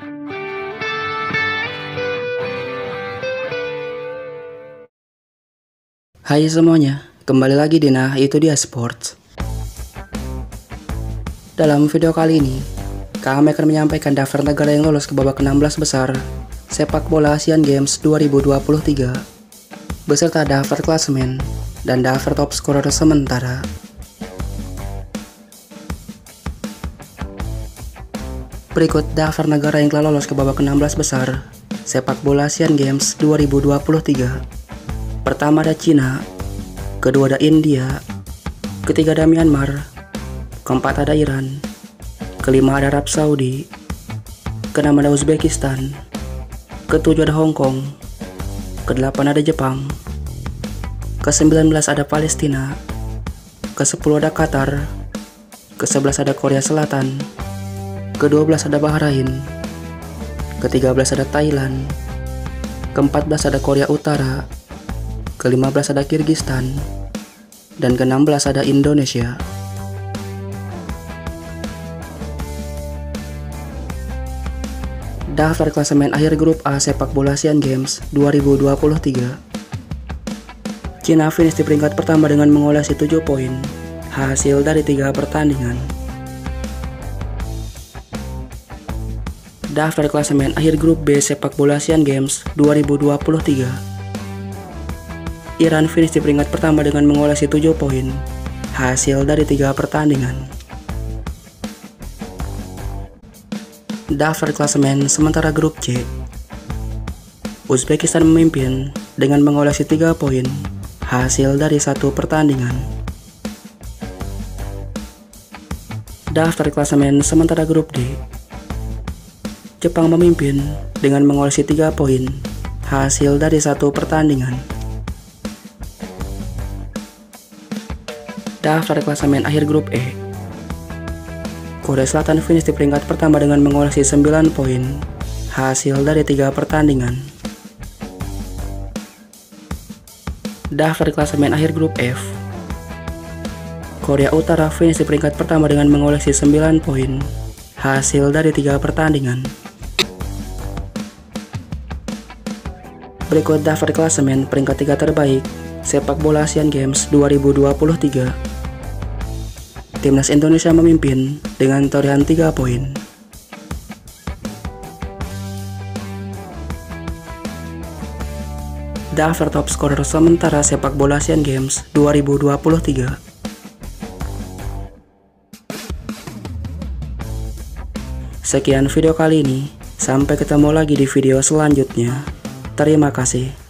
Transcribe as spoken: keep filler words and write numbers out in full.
Hai semuanya, kembali lagi di Nah Itu Dia Sports. Dalam video kali ini, kami akan menyampaikan daftar negara yang lolos ke babak enam belas besar sepak bola Asian Games dua ribu dua puluh tiga, beserta daftar klasemen dan daftar top scorer sementara. Berikut daftar negara yang telah lolos ke babak enam belas besar sepak bola Asian Games dua ribu dua puluh tiga. Pertama ada Cina, kedua ada India, ketiga ada Myanmar, keempat ada Iran, kelima ada Arab Saudi, keenam ada Uzbekistan, ketujuh ada Hong Kong, kedelapan ada Jepang, kesembilan belas ada Palestina, kesepuluh ada Qatar, kesebelas ada Korea Selatan, kedua belas ada Bahrain, ketiga belas ada Thailand, keempat belas ada Korea Utara, kelima belas ada Kirgistan, dan keenam belas ada Indonesia. Daftar klasemen akhir grup A sepak bola Asian Games dua ribu dua puluh tiga. Cina finish di peringkat pertama dengan mengoleksi tujuh poin, hasil dari tiga pertandingan. Daftar klasemen akhir grup B sepak bola Asian Games dua ribu dua puluh tiga. Iran finish di peringkat pertama dengan mengoleksi tujuh poin, hasil dari tiga pertandingan. Daftar klasemen sementara grup C. Uzbekistan memimpin dengan mengoleksi tiga poin, hasil dari satu pertandingan. Daftar klasemen sementara grup D. Jepang memimpin dengan mengoleksi tiga poin, hasil dari satu pertandingan. Daftar klasemen akhir grup E. Korea Selatan finish di peringkat pertama dengan mengoleksi sembilan poin, hasil dari tiga pertandingan. Daftar klasemen akhir grup F. Korea Utara finish di peringkat pertama dengan mengoleksi sembilan poin, hasil dari tiga pertandingan. Berikut daftar klasemen peringkat tiga terbaik sepak bola Asian Games dua ribu dua puluh tiga. Timnas Indonesia memimpin dengan torehan tiga poin. Daftar top scorer sementara sepak bola Asian Games dua ribu dua puluh tiga. Sekian video kali ini, sampai ketemu lagi di video selanjutnya. Terima kasih.